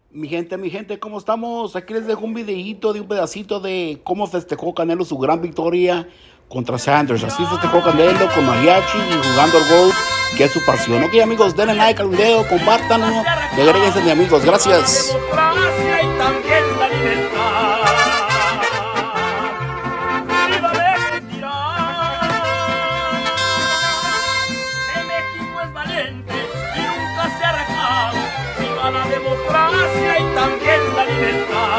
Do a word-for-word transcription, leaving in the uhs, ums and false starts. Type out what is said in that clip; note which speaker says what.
Speaker 1: Mi gente, mi gente, ¿cómo estamos? Aquí les dejo un videíto de un pedacito de cómo festejó Canelo su gran victoria contra Sanders. Así festejó Canelo con mariachi y jugando al golf, que es su pasión. Ok, amigos, denle like al video, compártanlo y agréguense de amigos. Gracias.
Speaker 2: Democracia y también la libertad. Viva México, que México es valiente y nunca se ha rajado. Viva la democracia y también la libertad.